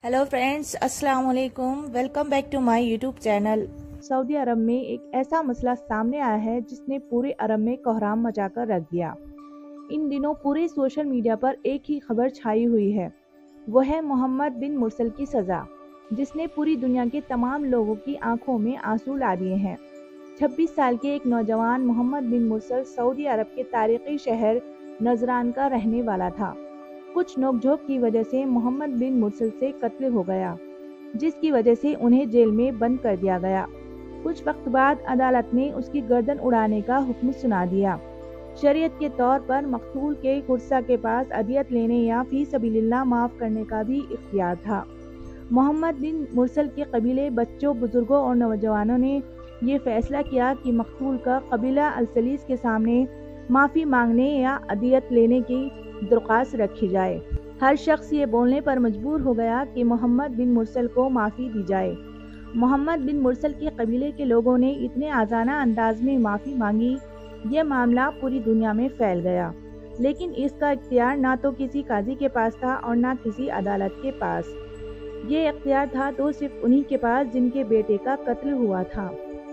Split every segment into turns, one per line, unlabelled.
Hello friends, अस्सलाम वालेकुम। Welcome back to my YouTube channel. सऊदी अरब में एक ऐसा मसला सामने आया है जिसने पूरे अरब में कोहराम मचाकर रख दिया। इन दिनों पूरे सोशल मीडिया पर एक ही खबर छाई हुई है, वो है मोहम्मद बिन मुरसल की सज़ा, जिसने पूरी दुनिया के तमाम लोगों की आंखों में आंसू ला दिए हैं। 26 साल के एक नौजवान मोहम्मद बिन मुरसल सऊदी अरब के तारीखी शहर नजरान का रहने वाला था। कुछ नोकझोंक की वजह से मोहम्मद बिन मुरसल से कत्ल हो गया, जिसकी वजह से उन्हें जेल में बंद कर दिया गया। कुछ वक्त बाद अदालत ने उसकी गर्दन उड़ाने का हुक्म सुना दिया। शरीयत के तौर पर मकतूल के गुर्सा के पास अदियत लेने या फी सबीलिल्लाह माफ़ करने का भी इख्तियार था। मोहम्मद बिन मुरसल के कबीले, बच्चों, बुजुर्गों और नौजवानों ने ये फैसला किया कि मकतूल का कबीला अलसलीस के सामने माफ़ी मांगने या अदियत लेने की दरख्वास्त रखी जाए। हर शख्स ये बोलने पर मजबूर हो गया कि मोहम्मद बिन मुरसल को माफ़ी दी जाए। मोहम्मद बिन मुरसल के कबीले के लोगों ने इतने आज़ाना अंदाज में माफ़ी मांगी, ये मामला पूरी दुनिया में फैल गया। लेकिन इसका इख्तियार ना तो किसी काजी के पास था और ना किसी अदालत के पास। ये इख्तियार था तो सिर्फ उन्हीं के पास जिनके बेटे का कत्ल हुआ था।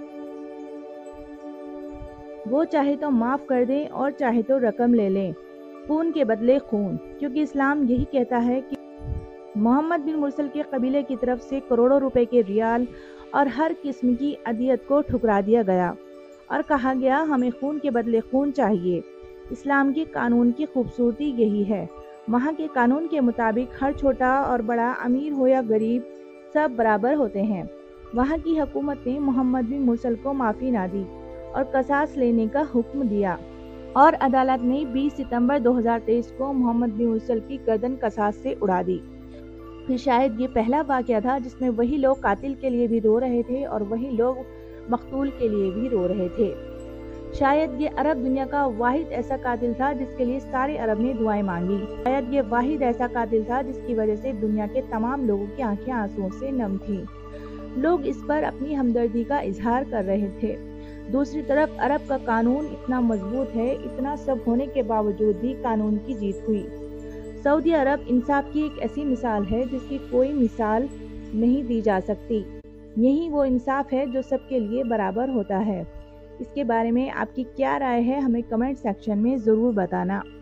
वो चाहे तो माफ़ कर दें और चाहे तो रकम ले लें, खून के बदले खून, क्योंकि इस्लाम यही कहता है कि मोहम्मद बिन मुरसल के कबीले की तरफ से करोड़ों रुपए के रियाल और हर किस्म की अदियत को ठुकरा दिया गया और कहा गया हमें खून के बदले खून चाहिए। इस्लाम के कानून की खूबसूरती यही है। वहाँ के कानून के मुताबिक हर छोटा और बड़ा, अमीर हो या गरीब, सब बराबर होते हैं। वहाँ की हुकूमत ने मोहम्मद बिन मुरसल को माफ़ी ना दी और कसास लेने का हुक्म दिया और अदालत ने 20 सितंबर 2023 को मोहम्मद बिन मुरसल की गर्दन कसास से उड़ा दी। फिर शायद ये पहला वाक़या था जिसमें वही लोग कातिल के लिए भी रो रहे थे और वही लोग मकतूल के लिए भी रो रहे थे। शायद ये अरब दुनिया का वाहिद ऐसा कातिल था जिसके लिए सारे अरब ने दुआएं मांगी। शायद ये वाहिद ऐसा कातिल था जिसकी वजह से दुनिया के तमाम लोगों की आंखें आंसुओं से नम थी। लोग इस पर अपनी हमदर्दी का इजहार कर रहे थे। दूसरी तरफ अरब का कानून इतना मजबूत है, इतना सब होने के बावजूद भी कानून की जीत हुई। सऊदी अरब इंसाफ की एक ऐसी मिसाल है जिसकी कोई मिसाल नहीं दी जा सकती। यही वो इंसाफ है जो सबके लिए बराबर होता है। इसके बारे में आपकी क्या राय है, हमें कमेंट सेक्शन में ज़रूर बताना।